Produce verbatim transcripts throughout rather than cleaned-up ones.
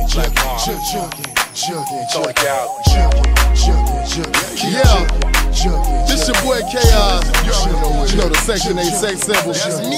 jugging, jugging, jugging, jugging, yeah. This your boy K I. You know the Section eight sex symbol.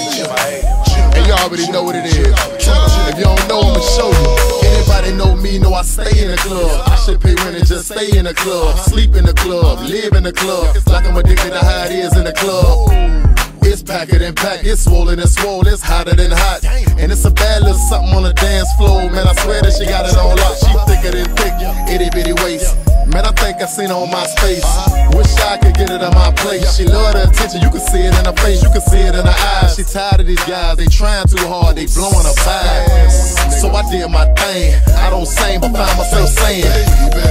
And you already know what it is. If you don't know, I'ma show you. Anybody know me, know I stay in the club. I should pay rent and just stay in the club. Sleep in the club, live in the club. Like I'm addicted to how it is in the club. It's packed and packed, it's swollen and swole, it's hotter than hot. And it's a bad little something on the dance floor. Man, I swear that she got it on lock. She thicker than thick, itty bitty waist. Man, I think I seen her on my space. Wish I could get it on my plate. She love the attention, you can see it in her face, you can see it in her eyes. She tired of these guys, they trying too hard, they blowing her vibe. So I did my thing, I don't sing, but find myself saying, baby,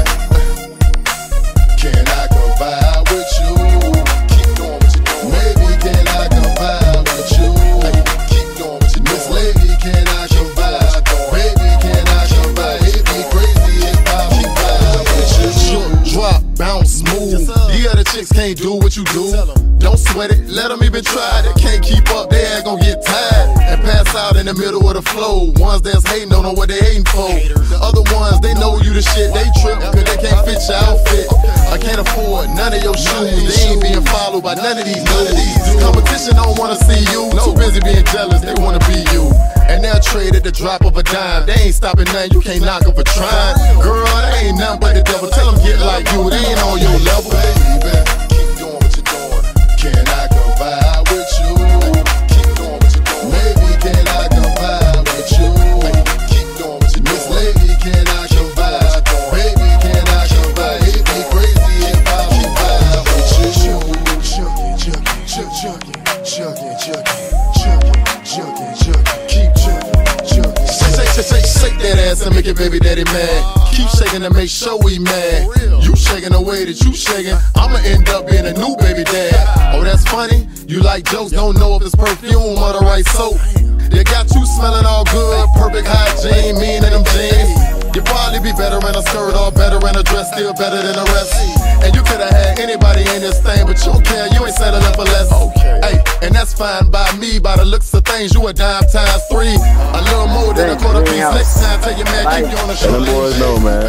can I come vibe with you? Keep doing what you're doing. Maybe can I come vibe with you? Keep doing what you're doing. Miss Lady, can I come vibe? Baby, can I come vibe? It'd be crazy if I keep vibe with you. Shook, drop, bounce, move. Yeah, the chicks can't do what you do. Don't sweat it, let them even try it. Can't keep up, they ain't gon' get tired and pass out in the middle of the flow. Ones that's hating don't know what they hating for. The other ones, they know you the shit, they trip cause they can't fit your outfit. I can't afford none of your shoes, they ain't being followed by none of these dudes. Competition don't wanna see you, too busy being jealous, they wanna be you. And they'll trade at the drop of a dime. They ain't stopping nothing, you can't knock them for trying. Girl, they ain't nothing but the devil, tell them get like you, they ain't on your level. Baby, keep doing what you're doing. Can I come vibe with you? Keep doing what you're doing. Maybe can I come vibe with you? Keep doing what you're doing. Miss Lady, can I come vibe? Baby, can I come vibe? It'd be crazy if I keep vibe with you. Chugging, chugging, chugging, chugging, chugging, chugging, chugging, keep chugging, chugging. Shake, shake, shake, shake that ass and make it baby daddy mad. Keep shaking to make sure we mad. You shaking the way that you shaking, I'ma end up being a new baby dad. Oh, that's funny. You like jokes, don't know if it's perfume or the right soap. They got you smelling all good, perfect hygiene, mean in them jeans. You probably be better in a skirt or better in a dress, still better than the rest. And you could've had anybody in this thing, but you don't care, you ain't settling for less. Okay. Hey, and that's fine by me, by the looks of things, you a dime times three. A little more than a quarter piece next time, tell your man, keep you on the show. Them boys know, man.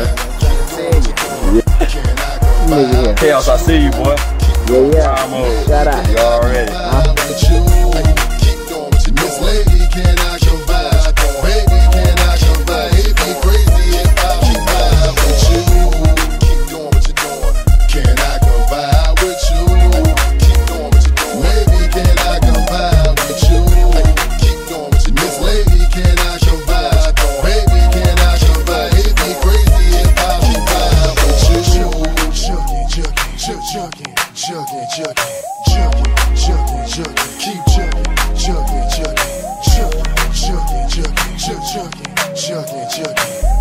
Yeah. Chaos, I see you, boy. Yeah, yeah. Shout out. You already. Huh? Miss Lady, can I come vibe? Baby, can I come vibe? It'd be crazy if I keep vibe with you. Keep doing what you're doing. Can I come vibe with you? Keep doing what you're doing. Maybe can I come vibe with you? Keep doing what you're doing. Miss Lady, can I come vibe? Baby, can I come vibe? It'd be crazy if I keep vibe with you. Chugging, chugging, chugging, chugging, chugging, chugging, chugging, keep chugging. Chugging, chugging, chugging, chugging, chugging, chugging, chugging, chugging.